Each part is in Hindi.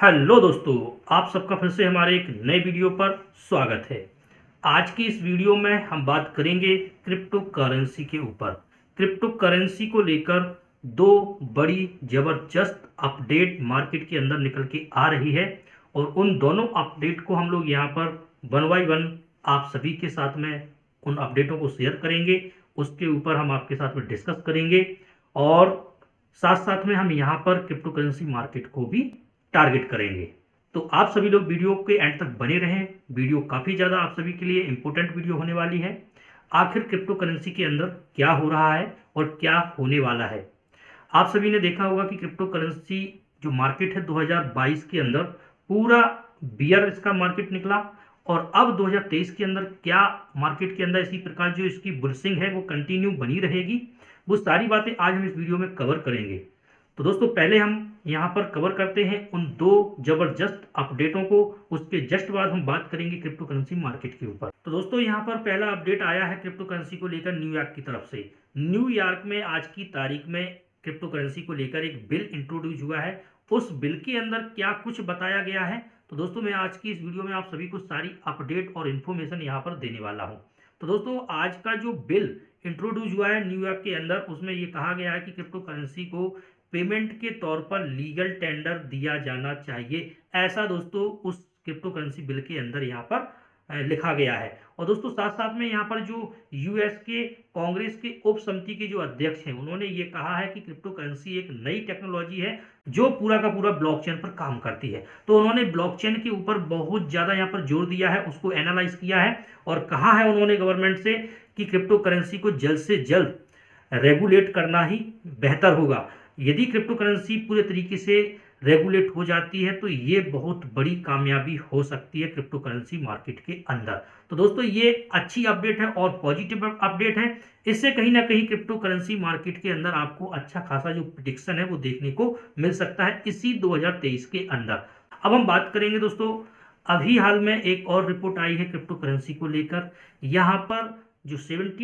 हेलो दोस्तों, आप सबका फिर से हमारे एक नए वीडियो पर स्वागत है। आज की इस वीडियो में हम बात करेंगे क्रिप्टो करेंसी के ऊपर। क्रिप्टो करेंसी को लेकर दो बड़ी ज़बरदस्त अपडेट मार्केट के अंदर निकल के आ रही है और उन दोनों अपडेट को हम लोग यहाँ पर वन बाय वन आप सभी के साथ में उन अपडेटों को शेयर करेंगे। उसके ऊपर हम आपके साथ में डिस्कस करेंगे और साथ साथ में हम यहाँ पर क्रिप्टो करेंसी मार्केट को भी टारगेट करेंगे। तो आप सभी लोग वीडियो के एंड तक बने रहें। वीडियो काफ़ी ज़्यादा आप सभी के लिए इंपॉर्टेंट वीडियो होने वाली है। आखिर क्रिप्टो करेंसी के अंदर क्या हो रहा है और क्या होने वाला है। आप सभी ने देखा होगा कि क्रिप्टो करेंसी जो मार्केट है 2022 के अंदर पूरा बियर इसका मार्केट निकला और अब 2023 के अंदर क्या मार्केट के अंदर इसी प्रकार जो इसकी बुलिशिंग है वो कंटिन्यू बनी रहेगी, वो सारी बातें आज हम इस वीडियो में कवर करेंगे। तो दोस्तों पहले हम यहाँ पर कवर करते हैं उन दो जबरदस्त अपडेटों को, उसके जस्ट बाद हम बात करेंगे क्रिप्टो करेंसी मार्केट के ऊपर। तो दोस्तों यहाँ पर पहला अपडेट आया है क्रिप्टो करेंसी को लेकर न्यूयॉर्क की तरफ से। न्यूयॉर्क में आज की तारीख में क्रिप्टो करेंसी को लेकर एक बिल इंट्रोड्यूस हुआ है। उस बिल के अंदर क्या कुछ बताया गया है, तो दोस्तों मैं आज की इस वीडियो में आप सभी को सारी अपडेट और इन्फॉर्मेशन यहाँ पर देने वाला हूँ। तो दोस्तों आज का जो बिल इंट्रोड्यूस हुआ है न्यूयॉर्क के अंदर, उसमें ये कहा गया है कि क्रिप्टो करेंसी को पेमेंट के तौर पर लीगल टेंडर दिया जाना चाहिए। ऐसा दोस्तों उस क्रिप्टो करेंसी बिल के अंदर यहाँ पर लिखा गया है। और दोस्तों साथ साथ में यहाँ पर जो यूएस के कांग्रेस के उप समिति के जो अध्यक्ष हैं, उन्होंने ये कहा है कि क्रिप्टो करेंसी एक नई टेक्नोलॉजी है जो पूरा का पूरा ब्लॉकचेन पर काम करती है। तो उन्होंने ब्लॉकचेन के ऊपर बहुत ज़्यादा यहाँ पर जोर दिया है, उसको एनालाइज किया है और कहा है उन्होंने गवर्नमेंट से कि क्रिप्टो करेंसी को जल्द से जल्द रेगुलेट करना ही बेहतर होगा। यदि क्रिप्टो करेंसी पूरे तरीके से रेगुलेट हो जाती है तो ये बहुत बड़ी कामयाबी हो सकती है क्रिप्टो करेंसी मार्केट के अंदर। तो दोस्तों ये अच्छी अपडेट है और पॉजिटिव अपडेट है। इससे कहीं ना कहीं क्रिप्टो करेंसी मार्केट के अंदर आपको अच्छा खासा जो प्रेडिक्शन है वो देखने को मिल सकता है इसी 2023 के अंदर। अब हम बात करेंगे दोस्तों, अभी हाल में एक और रिपोर्ट आई है क्रिप्टो करेंसी को लेकर। यहाँ पर जो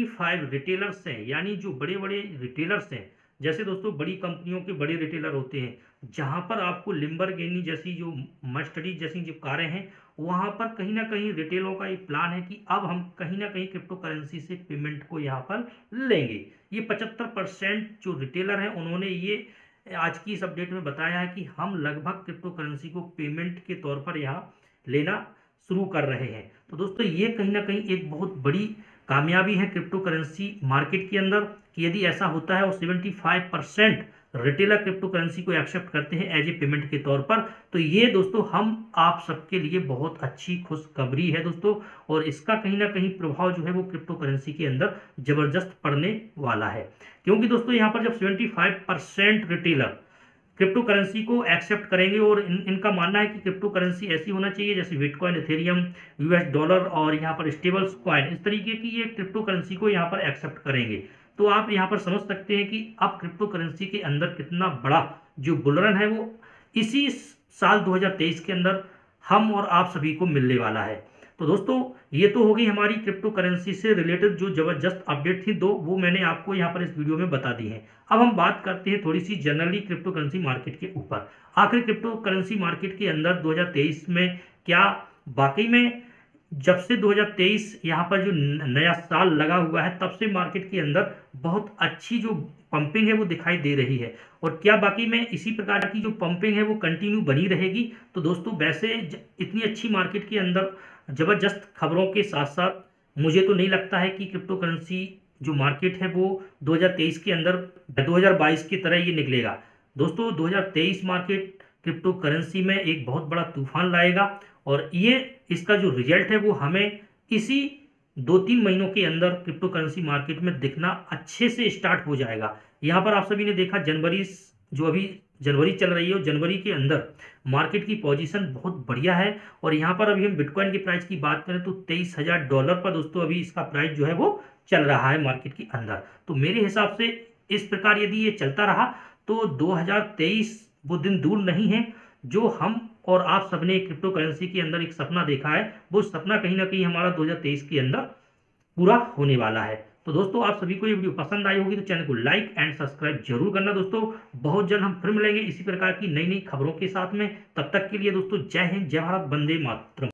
75 रिटेलर्स हैं, यानी जो बड़े बड़े रिटेलर्स हैं, जैसे दोस्तों बड़ी कंपनियों के बड़े रिटेलर होते हैं, जहां पर आपको लिम्बरगिनी जैसी जो मर्सिडीज जैसी जो कारें हैं, वहां पर कहीं ना कहीं रिटेलों का एक प्लान है कि अब हम कहीं ना कहीं क्रिप्टो करेंसी से पेमेंट को यहां पर लेंगे। ये 75% जो रिटेलर हैं उन्होंने ये आज की इस अपडेट में बताया है कि हम लगभग क्रिप्टो करेंसी को पेमेंट के तौर पर यहाँ लेना शुरू कर रहे हैं। तो दोस्तों ये कहीं ना कहीं एक बहुत बड़ी कामयाबी है क्रिप्टो करेंसी मार्केट के अंदर कि यदि ऐसा होता है और 75% रिटेलर क्रिप्टो करेंसी को एक्सेप्ट करते हैं एज ए पेमेंट के तौर पर, तो ये दोस्तों हम आप सबके लिए बहुत अच्छी खुशखबरी है दोस्तों। और इसका कहीं ना कहीं प्रभाव जो है वो क्रिप्टो करेंसी के अंदर जबरदस्त पड़ने वाला है, क्योंकि दोस्तों यहाँ पर जब 75% रिटेलर क्रिप्टो करेंसी को एक्सेप्ट करेंगे और इनका मानना है कि क्रिप्टो करेंसी ऐसी होना चाहिए जैसे बिटकॉइन, इथेरियम, यूएस डॉलर और यहाँ पर स्टेबल कॉइन, इस तरीके की ये क्रिप्टो करेंसी को यहाँ पर एक्सेप्ट करेंगे। तो आप यहाँ पर समझ सकते हैं कि अब क्रिप्टो करेंसी के अंदर कितना बड़ा जो बुलरन है वो इसी साल 2023 के अंदर हम और आप सभी को मिलने वाला है। तो दोस्तों ये तो होगी हमारी क्रिप्टो करेंसी से रिलेटेड जो जबरदस्त अपडेट थी, दो वो मैंने आपको यहाँ पर इस वीडियो में बता दी है। अब हम बात करते हैं थोड़ी सी जनरली क्रिप्टो करेंसी मार्केट के ऊपर। आखिर क्रिप्टो करेंसी मार्केट के अंदर 2023 में क्या वाकई में जब से 2023 यहाँ पर जो नया साल लगा हुआ है तब से मार्केट के अंदर बहुत अच्छी जो पंपिंग है वो दिखाई दे रही है, और क्या बाकी में इसी प्रकार की जो पंपिंग है वो कंटिन्यू बनी रहेगी। तो दोस्तों वैसे इतनी अच्छी मार्केट के अंदर जबरदस्त खबरों के साथ साथ मुझे तो नहीं लगता है कि क्रिप्टो करेंसी जो मार्केट है वो 2023 के अंदर 2022 की तरह ये निकलेगा। दोस्तों 2023 मार्केट क्रिप्टो करेंसी में एक बहुत बड़ा तूफान लाएगा और ये इसका जो रिजल्ट है वो हमें इसी 2-3 महीनों के अंदर क्रिप्टो करेंसी मार्केट में दिखना अच्छे से स्टार्ट हो जाएगा। यहाँ पर आप सभी ने देखा जनवरी, जो अभी जनवरी चल रही है, जनवरी के अंदर मार्केट की पोजीशन बहुत बढ़िया है। और यहाँ पर अभी हम बिटकॉइन के प्राइस की बात करें तो $23,000 पर दोस्तों अभी इसका प्राइस जो है वो चल रहा है मार्केट के अंदर। तो मेरे हिसाब से इस प्रकार यदि ये चलता रहा तो 2023 वो दिन दूर नहीं है जो हम और आप सबने क्रिप्टो करेंसी के अंदर एक सपना देखा है, वो सपना कहीं ना कहीं हमारा 2023 के अंदर पूरा होने वाला है। तो तो दोस्तों आप सभी को ये वीडियो पसंद आई होगी तो चैनल को लाइक एंड सब्सक्राइब जरूर करना दोस्तों। बहुत जल्द हम फिर मिलेंगे इसी प्रकार की नई नई खबरों के साथ में। तब तक के लिए दोस्तों जय हिंद, जय भारत, वंदे मातरम।